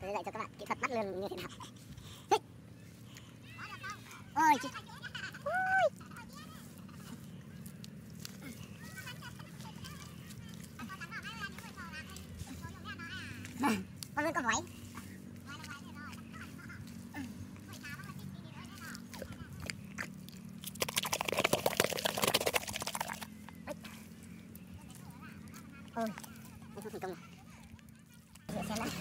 Tôi dạy cho các bạn kỹ thuật bắt lươn như thế nào. Ôi chị. Con lươn có vói. Ôi, không thành công rồi. Dựa xem đã.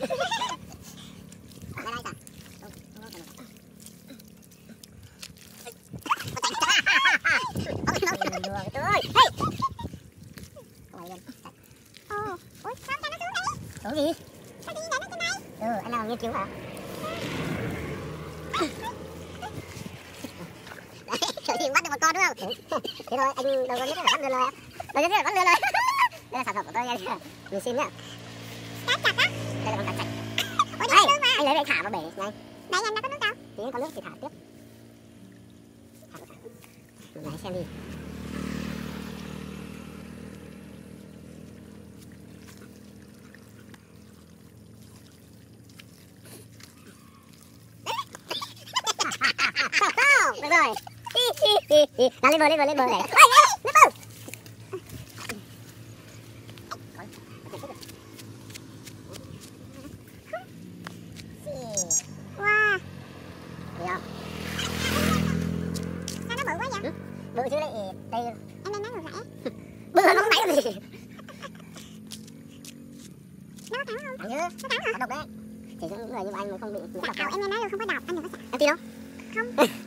Ở đây cả. Xuống gì? Sao đi đánh nó trên đây? Anh nào nghiên cứu hả? Đấy, thì bắt được một con đúng không? Thế thôi, anh đầu tiên nhất là bắt lươn rồi. Đầu tiên nhất là bắt lươn rồi. Đây là sản phẩm của tôi nha. Mình xin nhá. Cá chặt á? Đây là con cá chạch. Đây, anh lấy về thả vào bể nhanh. Đấy, anh đã có nước đâu? Tí có nước thì thả tiếp. Mình lái xem đi. Được rồi. Nào lên bờ này. Lên bờ. Wow. Được không? Sao nó bự quá vậy? Bự chứ lại đây. Em đang nói ngược lại. Bự hơn nó không phải gì. Nó có thẳng không? Thẳng chứ. Nó thẳng hả? Có độc đấy. Chỉ những người như anh mới không bị nhiễm độc. Em nghe nói là không có độc, anh đừng có sợ. Em tin không? Không.